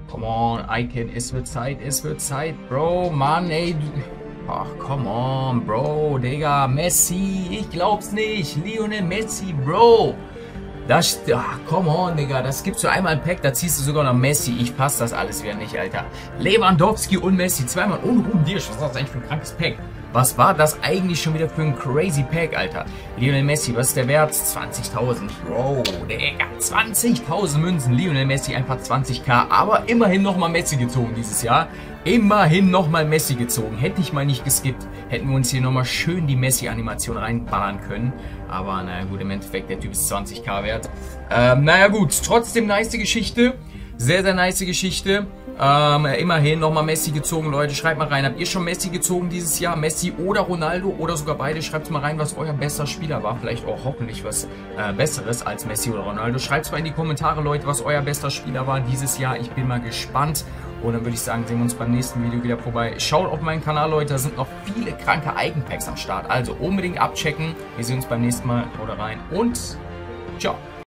Come on, Icon, es wird Zeit, Bro, Mann, ey. Ach, come on, Bro, Digga, Messi, ich glaub's nicht. Lionel Messi, Bro. Das, ach, come on, Digga, das gibst du einmal ein Pack, da ziehst du sogar noch Messi. Ich passe das alles wieder nicht, Alter. Lewandowski und Messi, zweimal und Ruben Dirsch. Was ist das eigentlich für ein krankes Pack? Was war das eigentlich schon wieder für ein crazy Pack, Alter? Lionel Messi, was ist der Wert? 20.000. Bro, Digga, 20.000 Münzen. Lionel Messi einfach 20.000. Aber immerhin nochmal Messi gezogen dieses Jahr. Immerhin nochmal Messi gezogen. Hätte ich mal nicht geskippt, hätten wir uns hier nochmal schön die Messi-Animation reinballern können. Aber naja gut, im Endeffekt, der Typ ist 20.000 wert. Naja gut, trotzdem nice Geschichte. Sehr, sehr nice Geschichte. Immerhin nochmal Messi gezogen, Leute. Schreibt mal rein, habt ihr schon Messi gezogen dieses Jahr? Messi oder Ronaldo oder sogar beide? Schreibt mal rein, was euer bester Spieler war. Vielleicht auch hoffentlich was Besseres als Messi oder Ronaldo. Schreibt mal in die Kommentare, Leute, was euer bester Spieler war dieses Jahr. Ich bin mal gespannt. Und dann würde ich sagen, sehen wir uns beim nächsten Video wieder vorbei. Schaut auf meinen Kanal, Leute. Da sind noch viele kranke Eigenpacks am Start. Also unbedingt abchecken. Wir sehen uns beim nächsten Mal. Haut rein und ciao.